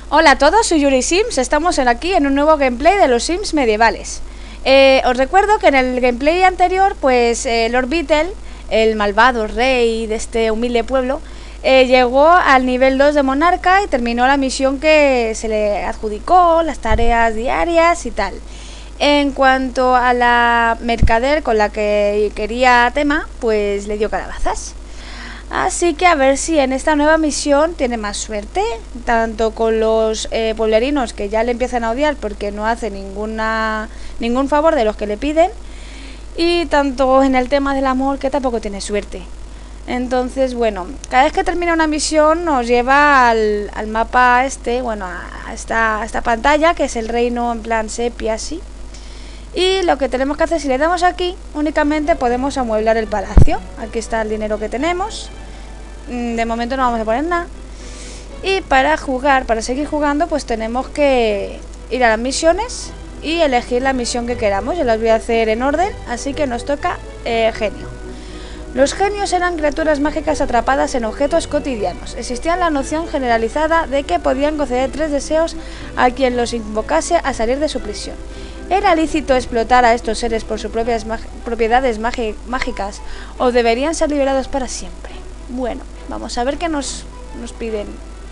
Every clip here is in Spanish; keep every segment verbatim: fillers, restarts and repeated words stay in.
Hola a todos, soy Yuri Sims, estamos en aquí en un nuevo gameplay de los Sims medievales. Eh, os recuerdo que en el gameplay anterior, pues eh, Lord Beetle, el malvado rey de este humilde pueblo, eh, llegó al nivel dos de monarca y terminó la misión que se le adjudicó, las tareas diarias y tal. En cuanto a la mercader con la que quería tema, pues le dio calabazas. Así que a ver si en esta nueva misión tiene más suerte, tanto con los eh, pueblerinos que ya le empiezan a odiar porque no hace ninguna ningún favor de los que le piden, y tanto en el tema del amor, que tampoco tiene suerte. Entonces, bueno, cada vez que termina una misión nos lleva al, al mapa este, bueno, a esta, a esta pantalla, que es el reino en plan sepia, así. Y lo que tenemos que hacer, si le damos aquí, únicamente podemos amueblar el palacio. Aquí está el dinero que tenemos. De momento no vamos a poner nada. Y para jugar, para seguir jugando, pues tenemos que ir a las misiones y elegir la misión que queramos. Yo las voy a hacer en orden, así que nos toca eh, genio. Los genios eran criaturas mágicas atrapadas en objetos cotidianos. Existía la noción generalizada de que podían conceder tres deseos a quien los invocase a salir de su prisión. ¿Era lícito explotar a estos seres por sus propias propiedades mágicas o deberían ser liberados para siempre? Bueno, vamos a ver qué nos, nos piden.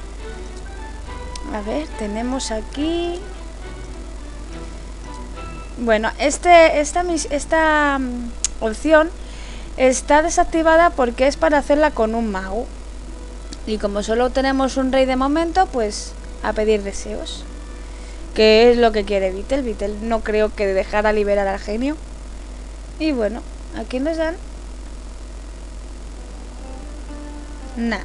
A ver, tenemos aquí... Bueno, este, esta, esta um, opción está desactivada porque es para hacerla con un mago. Y como solo tenemos un rey de momento, pues a pedir deseos. Que es lo que quiere Beetle. Beetle no creo que dejara liberar al genio. Y bueno, aquí nos dan nada.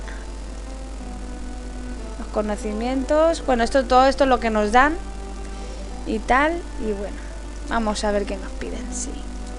Los conocimientos. Bueno, esto todo esto es lo que nos dan y tal. Y bueno, vamos a ver qué nos piden. Sí.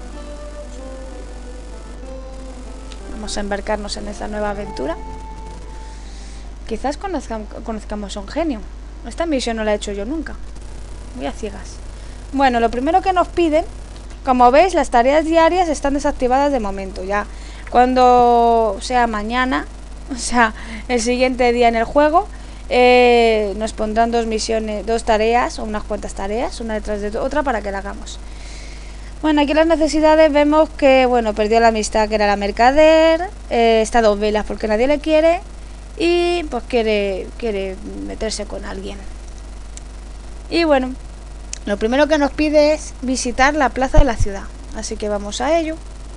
Vamos a embarcarnos en esta nueva aventura. Quizás conozcam conozcamos a un genio. Esta misión no la he hecho yo nunca. Voy a ciegas. Bueno, lo primero que nos piden, como veis, las tareas diarias están desactivadas de momento. Ya cuando sea mañana, o sea, el siguiente día en el juego, eh, nos pondrán dos misiones, dos tareas o unas cuantas tareas, una detrás de otra, para que la hagamos. Bueno, aquí las necesidades vemos que, bueno, perdió la amistad que era la mercader, eh, está a dos velas porque nadie le quiere y pues quiere, quiere meterse con alguien. Y bueno, lo primero que nos pide es visitar la plaza de la ciudad. Así que vamos a ello.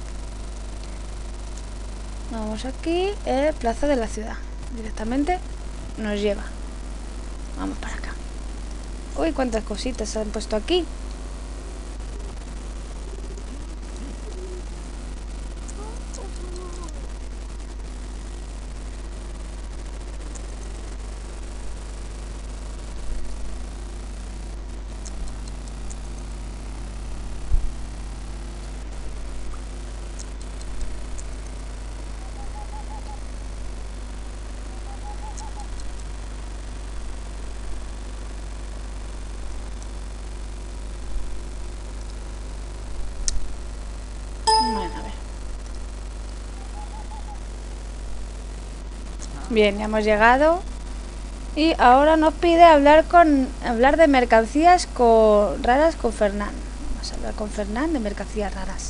Vamos aquí, eh, plaza de la ciudad. Directamente nos lleva. Vamos para acá. Uy, cuántas cositas se han puesto aquí. Bien, ya hemos llegado. Y ahora nos pide hablar con hablar de mercancías con, raras con Fernán. Vamos a hablar con Fernán de mercancías raras.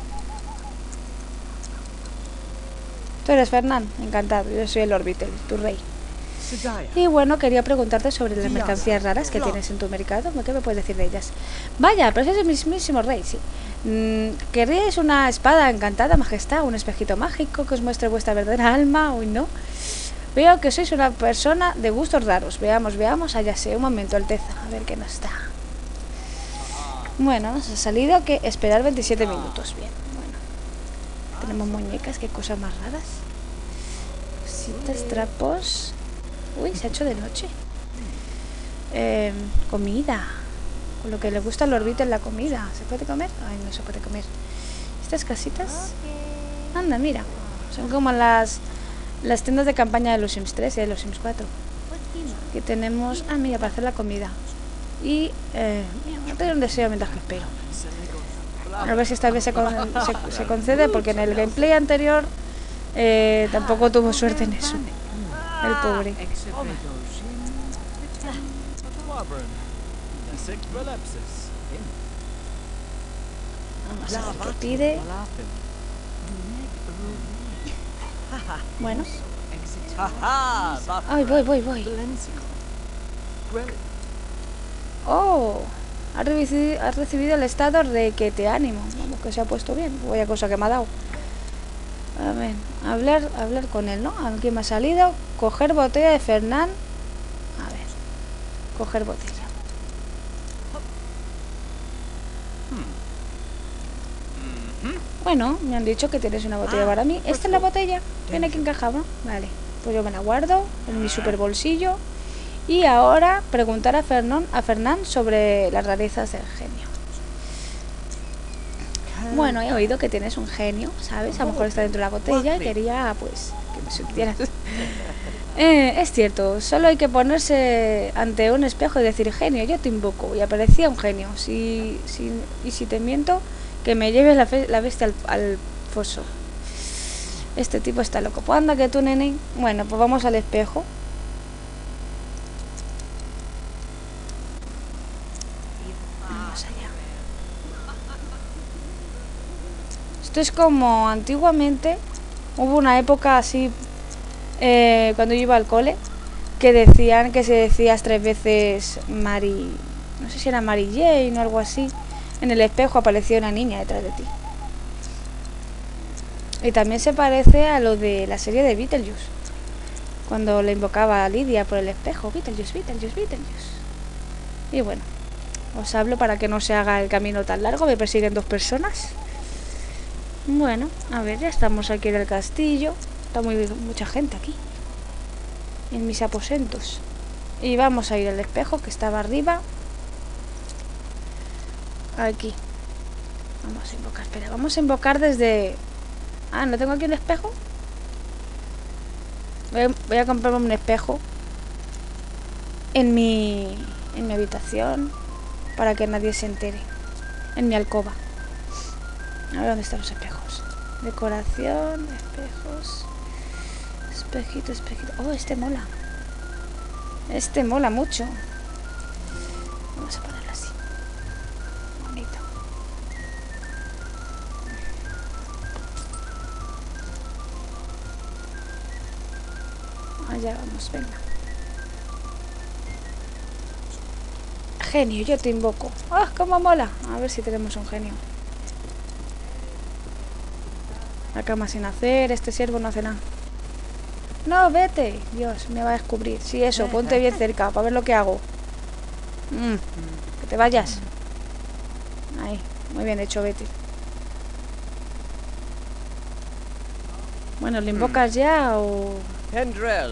Tú eres Fernán, encantado. Yo soy el Lord Beetle, tu rey. Y bueno, quería preguntarte sobre las mercancías raras que tienes en tu mercado. ¿Qué me puedes decir de ellas? Vaya, pero ese es el mismísimo rey, sí. Mm, ¿Queréis una espada encantada, majestad? ¿Un espejito mágico que os muestre vuestra verdadera alma? Uy, no. Veo que sois una persona de gustos raros. Veamos, veamos. Allá sé, un momento, Alteza. A ver qué nos da. Bueno, nos ha salido que esperar veintisiete minutos. Bien, bueno. Tenemos muñecas, qué cosas más raras. Cositas, trapos. Uy, se ha hecho de noche. Eh, comida. Con lo que le gusta al Lord Beetle la comida. ¿Se puede comer? Ay, no se puede comer. Estas casitas. Anda, mira. Son como las... las tiendas de campaña de los Sims tres y de los Sims cuatro. Aquí tenemos... Ah, mira, para hacer la comida. Y... Eh, no tengo un deseo mientras que espero. A ver si esta vez se, con, se, se concede, porque en el gameplay anterior eh, tampoco tuvo suerte en eso. El pobre. Vamos a ver qué pide. Bueno. Ay, voy, voy, voy. Oh, has recibido, has recibido el estado requete ánimo. Vamos, que se ha puesto bien. Vaya cosa que me ha dado. A ver, hablar, hablar con él, ¿no? Aquí me ha salido. Coger botella de Fernán. A ver, coger botella. Bueno, me han dicho que tienes una botella para mí. ¿Esta es la botella? Viene aquí encajada. Vale, pues yo me la guardo en mi super bolsillo. Y ahora preguntar a Fernán, a Fernán sobre las rarezas del genio. Bueno, he oído que tienes un genio, ¿sabes? A lo mejor está dentro de la botella y quería, pues, que me supieras. eh, es cierto, solo hay que ponerse ante un espejo y decir genio, yo te invoco. Y aparecía un genio. Si, si, y si te miento, que me lleves la, fe, la bestia al, al foso. Este tipo está loco. Pues anda que tú, nene. Bueno, pues vamos al espejo. Vamos allá. Esto es como antiguamente. Hubo una época así, eh, cuando yo iba al cole, que decían que si decías tres veces Mari... No sé si era Mary Jane o algo así. En el espejo apareció una niña detrás de ti. Y también se parece a lo de la serie de Beetlejuice, cuando le invocaba a Lidia por el espejo. Beetlejuice, Beetlejuice, Beetlejuice. Y bueno, os hablo para que no se haga el camino tan largo. Me persiguen dos personas. Bueno, a ver, ya estamos aquí en el castillo. Está muy mucha gente aquí, en mis aposentos. Y vamos a ir al espejo que estaba arriba. Aquí. Vamos a invocar, espera, vamos a invocar desde... Ah, ¿no tengo aquí un espejo? Voy a, voy a comprarme un espejo en mi, en mi habitación para que nadie se entere. En mi alcoba. A ver dónde están los espejos. Decoración, espejos. Espejito, espejito. Oh, este mola. Este mola mucho. Vamos a ponerlo así. Bonito. Allá vamos, venga. Genio, yo te invoco. ¡Ah, cómo mola! A ver si tenemos un genio. La cama sin hacer, este siervo no hace nada. No, vete. Dios, me va a descubrir. Sí, eso, ponte bien cerca para ver lo que hago. Mm, que te vayas. Ahí, muy bien hecho, Betty. Bueno, ¿lo invocas ya o...? Hendrel.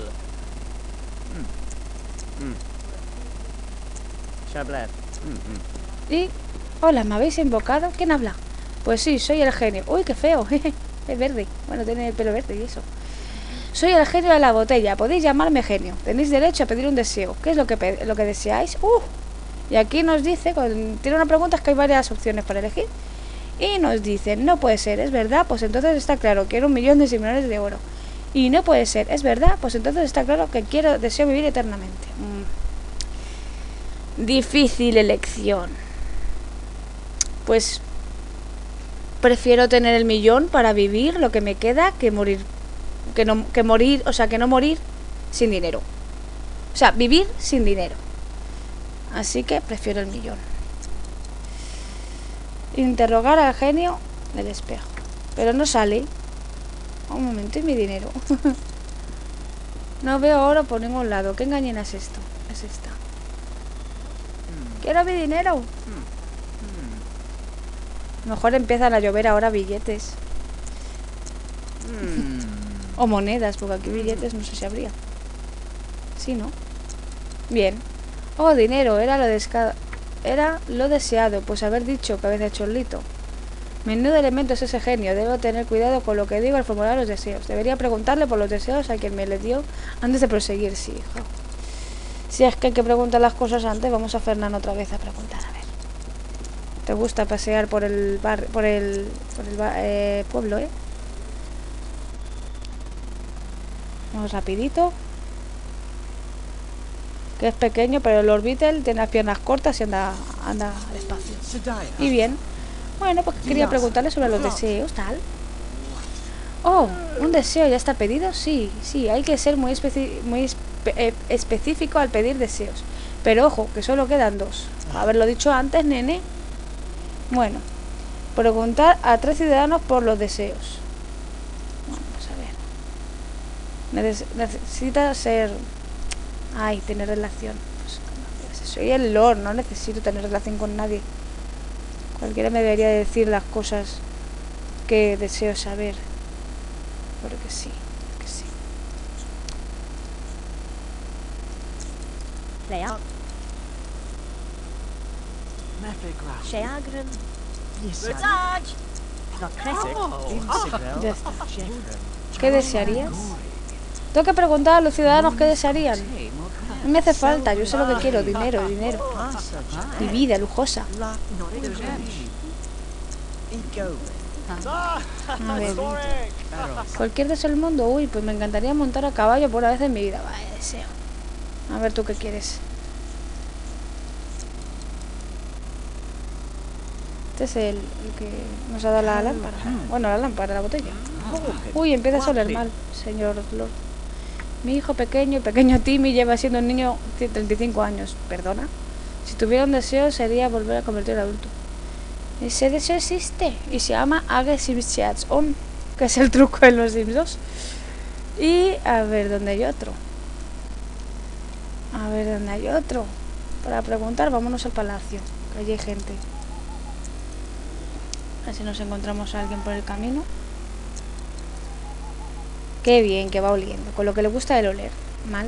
Mm. Mm. Chablat. Mm, mm. Y... Hola, ¿me habéis invocado? ¿Quién habla? Pues sí, soy el genio. Uy, qué feo. Es verde. Bueno, tiene el pelo verde y eso. Soy el genio de la botella. Podéis llamarme genio. Tenéis derecho a pedir un deseo. ¿Qué es lo que, lo que deseáis? Uh, y aquí nos dice, con, tiene una pregunta, es que hay varias opciones para elegir. Y nos dice, no puede ser, ¿es verdad? Pues entonces está claro, quiero un millón de simones de oro. Y no puede ser, ¿es verdad? Pues entonces está claro que quiero, deseo vivir eternamente. Mm. Difícil elección. Pues prefiero tener el millón para vivir lo que me queda que morir. Que no, que morir, o sea, que no morir sin dinero. O sea, vivir sin dinero. Así que prefiero el millón. Interrogar al genio del espejo. Pero no sale. Un momento, ¿y mi dinero? No veo oro por ningún lado. ¿Qué engañina es esto? Es esta. Quiero mi dinero. A lo mejor empiezan a llover ahora billetes. O monedas, porque aquí billetes no sé si habría. Sí, ¿no? Bien. Oh, dinero, era lo desca... Era lo deseado, pues haber dicho cabeza de chorlito. Menudo elemento es ese genio. Debo tener cuidado con lo que digo al formular los deseos. Debería preguntarle por los deseos a quien me le dio antes de proseguir, sí, hijo. Si es que hay que preguntar las cosas antes, vamos a Fernán otra vez a preguntar, a ver. ¿Te gusta pasear por el bar, por el, por el bar, eh, pueblo, eh? Vamos rapidito. que es pequeño, pero el Lord Beetle tiene las piernas cortas y anda, anda despacio. Y bien. Bueno, pues quería preguntarle sobre los deseos, tal. Oh, ¿un deseo ya está pedido? Sí, sí, hay que ser muy, especi muy espe eh, específico al pedir deseos. Pero ojo, que solo quedan dos. Haberlo dicho antes, nene. Bueno, preguntar a tres ciudadanos por los deseos. Vamos a ver. Neces necesita ser... Ay, tener relación. Pues, soy el Lord, no necesito tener relación con nadie. Cualquiera me debería decir las cosas que deseo saber. Porque sí, que sí. Lea. Sheagran. Rudaj. Ya está. ¿Qué desearías? Tengo que preguntar a los ciudadanos qué desearían. No me hace falta, yo sé lo que quiero. Dinero, dinero. Y vida lujosa. A ver. Cualquier deseo del mundo. Uy, pues me encantaría montar a caballo por una vez en mi vida. Vaya deseo. A ver, ¿tú qué quieres? Este es el, el que nos ha dado la lámpara. Bueno, la lámpara, la botella. Uy, empieza a oler mal, señor Lord. Mi hijo pequeño, el pequeño Timmy, lleva siendo un niño treinta y cinco años. ¿Perdona? Si tuviera un deseo sería volver a convertir en adulto. Ese deseo existe y se llama Aggressive Chats On, que es el truco en los Sims dos. Y a ver, ¿dónde hay otro? A ver, ¿dónde hay otro? Para preguntar, vámonos al palacio, que allí hay gente. A ver si nos encontramos a alguien por el camino. Qué bien, que va oliendo, con lo que le gusta el oler. Mal.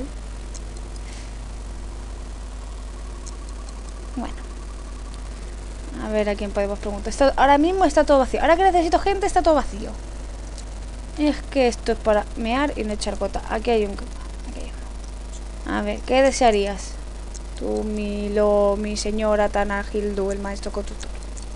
Bueno. A ver a quién podemos preguntar. Está, ahora mismo está todo vacío. Ahora que necesito gente, está todo vacío. Es que esto es para mear y no echar gota. Aquí hay un... Aquí hay uno. A ver, ¿qué desearías? Tú, mi, lo, mi señora tan ágil, el maestro constructor.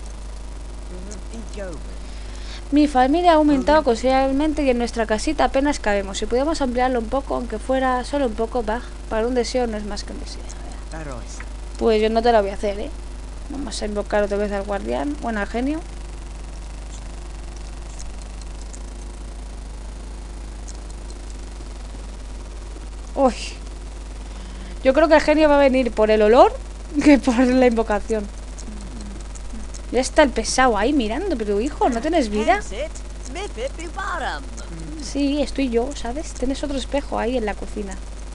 Mi familia ha aumentado considerablemente y en nuestra casita apenas cabemos. Si pudiéramos ampliarlo un poco, aunque fuera solo un poco, bah, para un deseo no es más que un deseo. Pues yo no te lo voy a hacer, ¿eh? Vamos a invocar otra vez al guardián, bueno, al genio. Uy. Yo creo que el genio va a venir por el olor que por la invocación. Ya está el pesado ahí mirando, pero hijo, ¿no tienes vida? Sí, estoy yo, ¿sabes? Tienes otro espejo ahí en la cocina.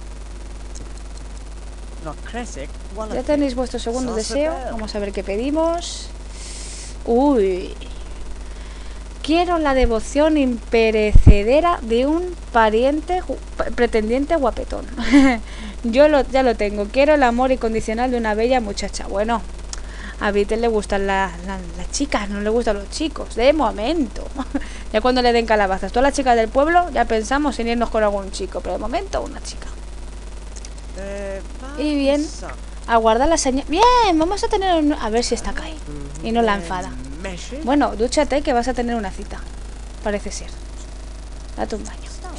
Ya tenéis vuestro segundo deseo. Vamos a ver qué pedimos. Uy. Quiero la devoción imperecedera de un pariente pretendiente guapetón. Yo lo, ya lo tengo. Quiero el amor incondicional de una bella muchacha. Bueno, a Beetle le gustan la, la, las chicas, no le gustan los chicos. De momento. Ya cuando le den calabazas. Todas las chicas del pueblo ya pensamos en irnos con algún chico. Pero de momento una chica. Y bien, aguardar la señal. Bien, vamos a tener un... A ver si está acá. Y no la enfada. Bueno, dúchate que vas a tener una cita. Parece ser. Date un baño.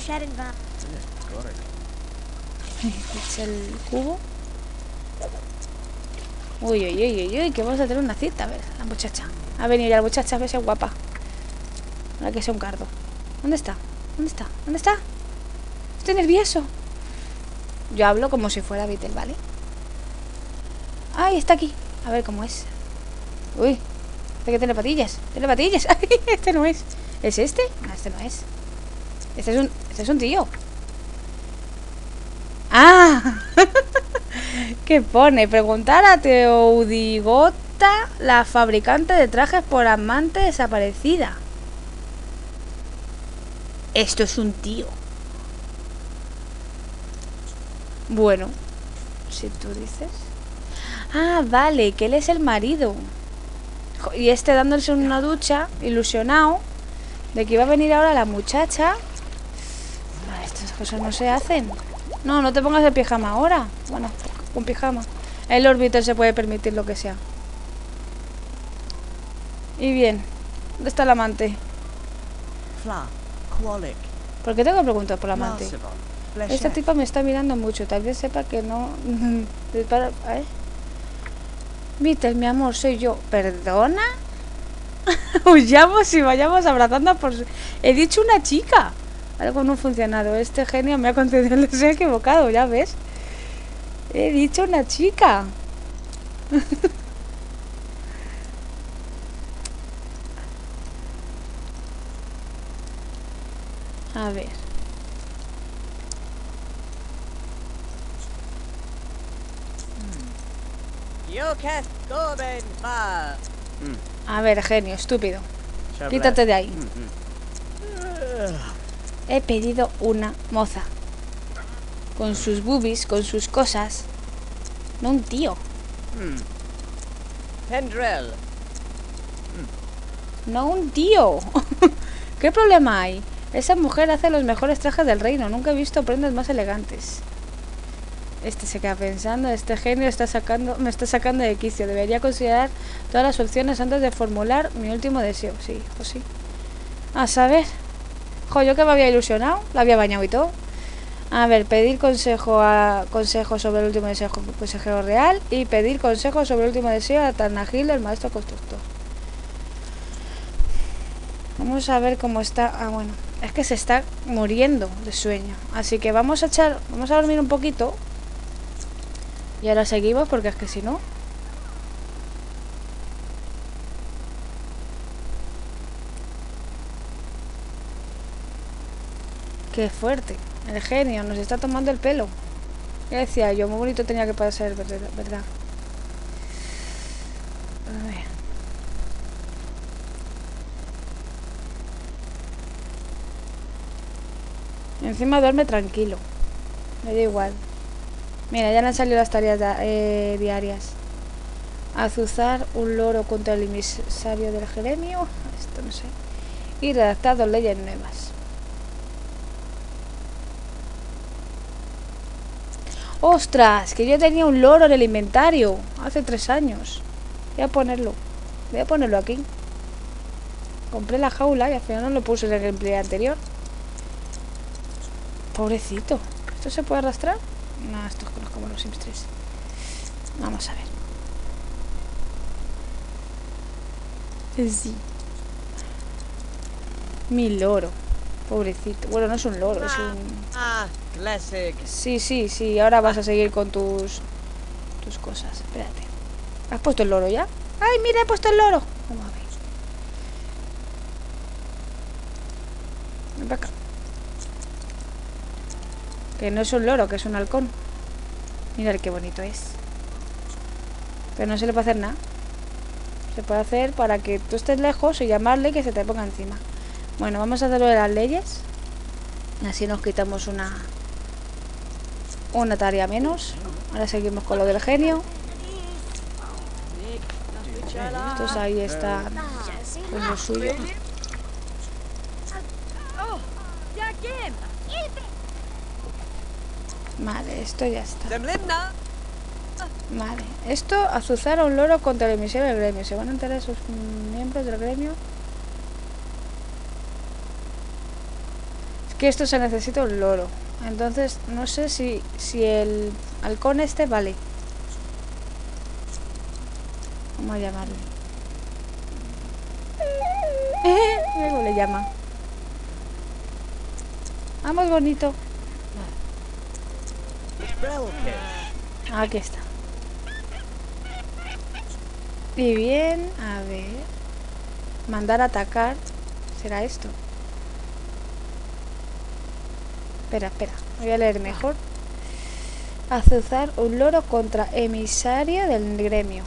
Echa el cubo. Uy, uy, uy, uy, uy, que vamos a tener una cita. A ver, la muchacha. Ha venido ya la muchacha, a ver si es guapa. Ahora que sea un cardo. ¿Dónde está? ¿Dónde está? ¿Dónde está? Estoy nervioso. Yo hablo como si fuera Beetle, ¿vale? ¡Ay, está aquí! A ver cómo es. Uy, este que tiene patillas. Tiene patillas. ¡Ay, este no es! ¿Es este? No, este no es. Este es un, este es un tío. ¡Ah! ¿Qué pone? Preguntar a Teodigota, la fabricante de trajes por amante desaparecida. Esto es un tío. Bueno, si tú dices. Ah, vale, que él es el marido. Y este dándose una ducha, ilusionado, de que iba a venir ahora la muchacha. Ah, estas cosas no se hacen. No, no te pongas el pijama ahora. Bueno, con pijama. El Lord Beetle se puede permitir lo que sea. Y bien, ¿dónde está el amante? ¿Por qué tengo que preguntar por el amante? Esta tipa me está mirando mucho. Tal vez sepa que no... Para... ¿eh? Beetle, mi amor, soy yo. ¿Perdona? Huyamos y vayamos abrazando por... He dicho una chica. Algo no ha funcionado. Este genio me ha concedido el deseo equivocado, ya ves. He dicho una chica. A ver. A ver, genio, estúpido. Quítate de ahí. He pedido una moza. Con sus boobies, con sus cosas. No un tío. Pendrell. No un tío. ¿Qué problema hay? Esa mujer hace los mejores trajes del reino. Nunca he visto prendas más elegantes. Este se queda pensando. Este genio está sacando, me está sacando de quicio. Debería considerar todas las opciones antes de formular mi último deseo. Sí, pues sí. A saber. Jo, yo que me había ilusionado. La había bañado y todo. A ver, pedir consejo a consejo sobre el último deseo consejero real. Y pedir consejo sobre el último deseo a Tanagil, el maestro constructor. Vamos a ver cómo está. Ah, bueno. Es que se está muriendo de sueño. Así que vamos a echar. Vamos a dormir un poquito. Y ahora seguimos porque es que si no... Qué fuerte. El genio nos está tomando el pelo. Ya decía yo, muy bonito tenía que pasar, verdad. A ver. Y encima duerme tranquilo. Me da igual. Mira, ya le han salido las tareas eh, diarias. Azuzar un loro contra el emisario del gremio. Esto no sé. Y redactar dos leyes nuevas. ¡Ostras! Que yo tenía un loro en el inventario hace tres años. Voy a ponerlo. Voy a ponerlo aquí. Compré la jaula y al final no lo puse en el gameplay anterior. Pobrecito. ¿Esto se puede arrastrar? No, esto es como los Sims tres. Vamos a ver. Sí. Mi loro. Pobrecito. Bueno, no es un loro, es un... Ah, classic. Sí, sí, sí. Ahora vas a seguir con tus... Tus cosas. Espérate. ¿Has puesto el loro ya? ¡Ay, mira, he puesto el loro! Vamos a ver. Ven para acá. Que no es un loro, que es un halcón. Mira qué bonito es. Pero no se le puede hacer nada. Se puede hacer para que tú estés lejos y llamarle y que se te ponga encima. Bueno, vamos a hacerlo de las leyes. Así nos quitamos una Una tarea menos. Ahora seguimos con lo del genio. Estos ahí están con lo suyo. Vale, esto ya está. Vale, esto, azuzar a un loro contra el emisario del gremio. ¿Se van a enterar esos miembros del gremio? Es que esto se necesita un loro. Entonces, no sé si, si el halcón este vale. Vamos a llamarle. Eh, mira cómo le llama. Vamos, bonito. Aquí está. Y bien, a ver. Mandar a atacar. ¿Será esto? Espera, espera. Voy a leer mejor. Azuzar un loro contra emisario del gremio.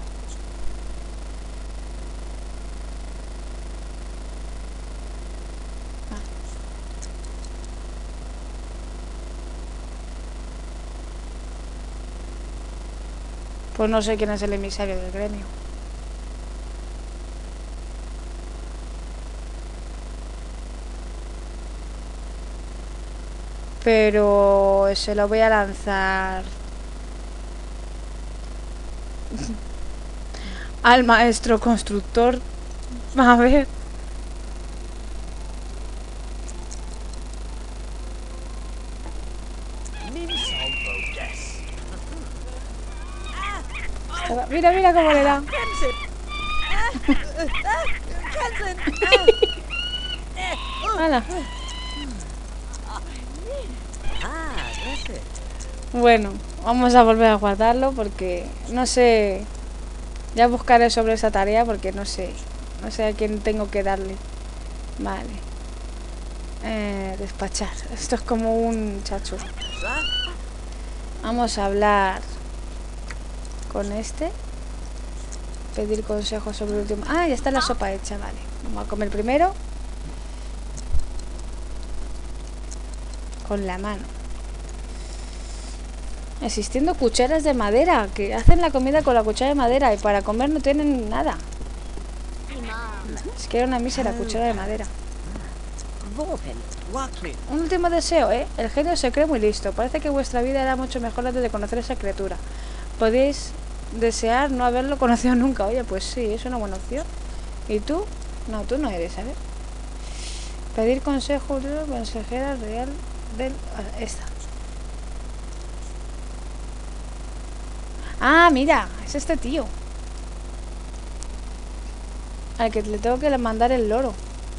Pues no sé quién es el emisario del gremio. Pero se lo voy a lanzar al maestro constructor. A ver. Mira, mira cómo le da. ¡Hala! Ah, classic. Bueno, vamos a volver a guardarlo porque no sé. Ya buscaré sobre esa tarea porque no sé. No sé a quién tengo que darle. Vale. Eh, despachar. Esto es como un chacho. Vamos a hablar con este. Pedir consejos sobre el último. Ah, ya está la sopa hecha, vale. Vamos a comer primero. Con la mano. Existiendo cucharas de madera que hacen la comida con la cuchara de madera y para comer no tienen nada. Es que era una mísera cuchara de madera. Un último deseo, ¿eh? El genio se cree muy listo. Parece que vuestra vida era mucho mejor antes de conocer a esa criatura. Podéis desear no haberlo conocido nunca. Oye, pues sí, es una buena opción. ¿Y tú? No, tú no eres, ¿sabes? Pedir consejo de consejera real del... Esta. Ah, mira, es este tío. Al que le tengo que mandar el loro.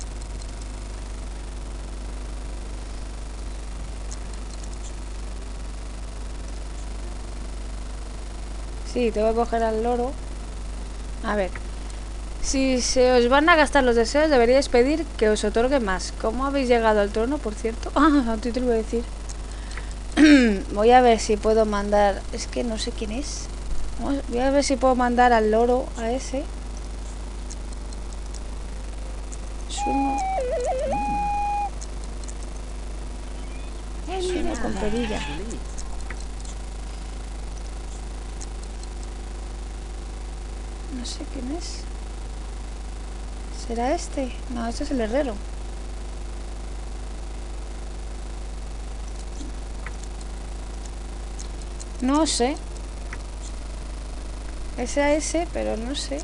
Sí, tengo que coger al loro. A ver. Si se os van a gastar los deseos, deberíais pedir que os otorgue más. ¿Cómo habéis llegado al trono, por cierto? Ah, a ti te lo voy a decir. Voy a ver si puedo mandar... Es que no sé quién es. Voy a ver si puedo mandar al loro a ese. Sumo. Sumo con perilla. No sé quién es. ¿Será este? No, este es el herrero. No sé. Ese a ese, pero no sé.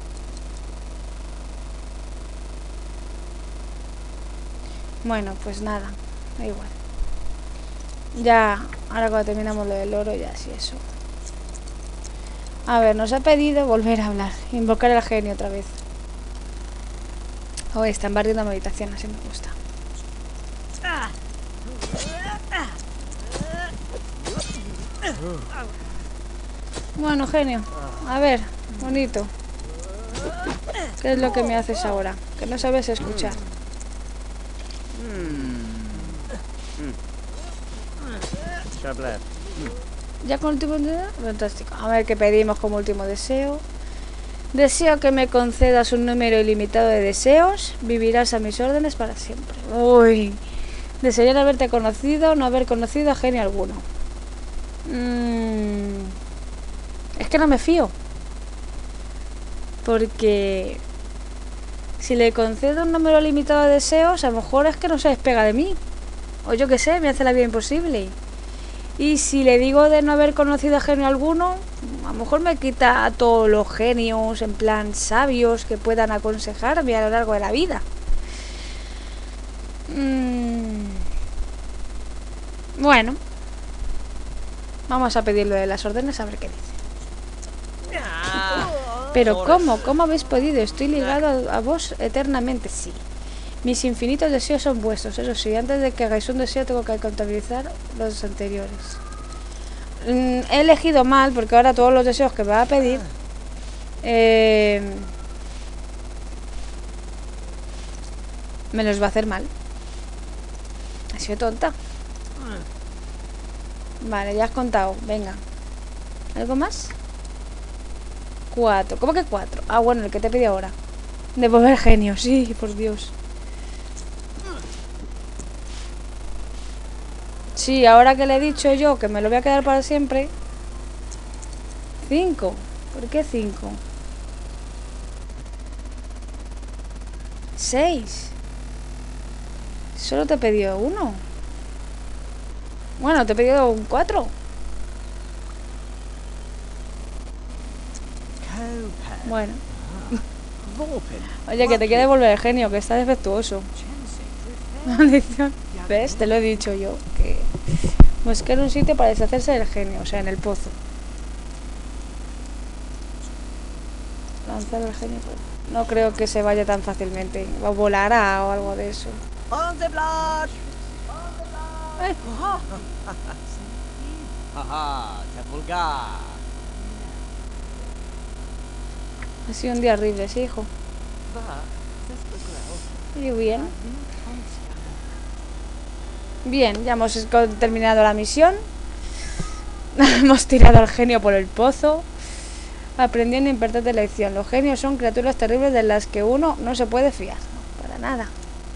Bueno, pues nada. Da igual. Ya, ahora cuando terminamos lo del oro, ya sí eso. A ver, nos ha pedido volver a hablar. Invocar al genio otra vez. Oh, está en barrio de meditación, así me gusta. Bueno, genio. A ver, bonito. ¿Qué es lo que me haces ahora? Que no sabes escuchar. Ya con último deseo. Fantástico. A ver qué pedimos como último deseo. Deseo que me concedas un número ilimitado de deseos. Vivirás a mis órdenes para siempre. Uy. Desearía haberte conocido, no haber conocido a genio alguno. Mm. Es que no me fío. Porque si le concedo un número limitado de deseos, a lo mejor es que no se despega de mí. O yo qué sé, me hace la vida imposible. Y si le digo de no haber conocido a genio alguno, a lo mejor me quita a todos los genios, en plan sabios, que puedan aconsejarme a lo largo de la vida. Mm. Bueno. Vamos a pedirlo de las órdenes a ver qué dice. Pero ¿cómo? ¿Cómo habéis podido? Estoy ligado a, a vos eternamente, sí. Mis infinitos deseos son vuestros, eso sí. Antes de que hagáis un deseo tengo que contabilizar los anteriores. Mm, he elegido mal porque ahora todos los deseos que me va a pedir eh, me los va a hacer mal. Ha sido tonta. Vale, ya has contado. Venga. ¿Algo más? Cuatro. ¿Cómo que cuatro? Ah, bueno, el que te pide ahora. Devolver genio, sí, por Dios. Sí, ahora que le he dicho yo que me lo voy a quedar para siempre. Cinco. ¿Por qué cinco? Seis. Solo te he pedido uno. Bueno, te he pedido un cuatro. Bueno. Oye, que te quiere devolver el genio, que está defectuoso. Maldición. ¿Ves? Te lo he dicho yo. Que buscar un sitio para deshacerse del genio, o sea, en el pozo. Lanzar el genio. No creo que se vaya tan fácilmente. O volará o algo de eso. On the blood. Eh, Haha, te vulgar. ha sido un día horrible, sí, hijo. Va, das Y bien. Bien, ya hemos esco- terminado la misión. Hemos tirado al genio por el pozo. Aprendiendo importante lección. Los genios son criaturas terribles de las que uno no se puede fiar. No, para nada.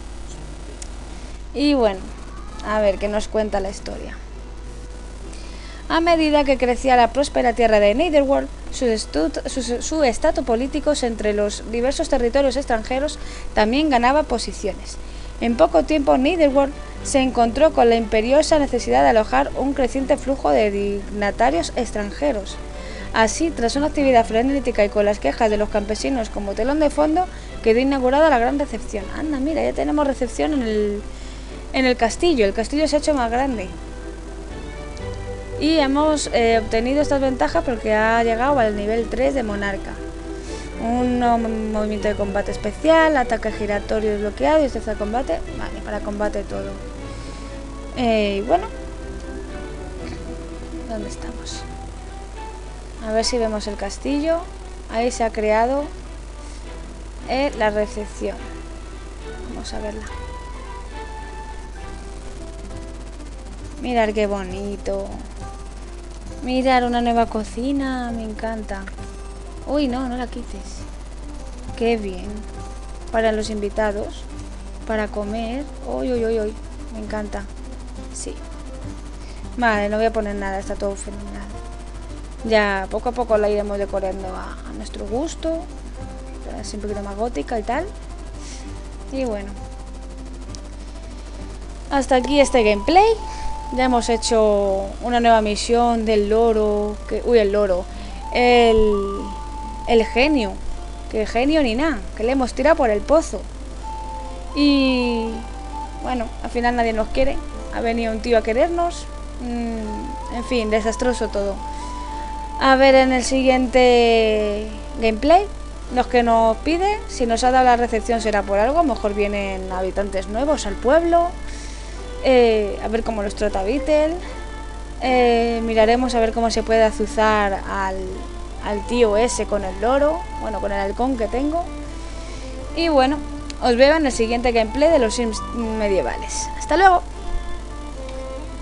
Y bueno, a ver qué nos cuenta la historia. A medida que crecía la próspera tierra de Netherworld, su, estu- su, su estatus político entre los diversos territorios extranjeros también ganaba posiciones. En poco tiempo, Netherworld se encontró con la imperiosa necesidad de alojar un creciente flujo de dignatarios extranjeros. Así, tras una actividad frenética y con las quejas de los campesinos como telón de fondo, quedó inaugurada la gran recepción. Anda, mira, ya tenemos recepción en el, en el castillo. El castillo se ha hecho más grande. Y hemos eh, obtenido estas ventajas porque ha llegado al nivel tres de monarca. Un no, movimiento de combate especial, ataque giratorio desbloqueado y este de combate. Vale, para combate todo. Eh, y bueno. ¿Dónde estamos? A ver si vemos el castillo. Ahí se ha creado eh, la recepción. Vamos a verla. Mirad qué bonito. Mirar una nueva cocina, me encanta. Uy, no, no la quites. Qué bien. Para los invitados, para comer. Uy, uy, uy, uy. Me encanta. Sí. Vale, no voy a poner nada, está todo fenomenal. Ya poco a poco la iremos decorando a, a nuestro gusto. Así un poquito más gótica y tal. Y bueno. Hasta aquí este gameplay. Ya hemos hecho una nueva misión del loro. Que, uy, el loro. El, el genio. Que genio ni nada. Que le hemos tirado por el pozo. Y bueno, al final nadie nos quiere. Ha venido un tío a querernos. Mm, en fin, desastroso todo. A ver en el siguiente gameplay. Los que nos pide. Si nos ha dado la recepción será por algo. A lo mejor vienen habitantes nuevos al pueblo. Eh, a ver cómo los trata Beetle. Eh, miraremos a ver cómo se puede azuzar al, al tío ese con el loro. Bueno, con el halcón que tengo. Y bueno, os veo en el siguiente gameplay de los Sims medievales. Hasta luego.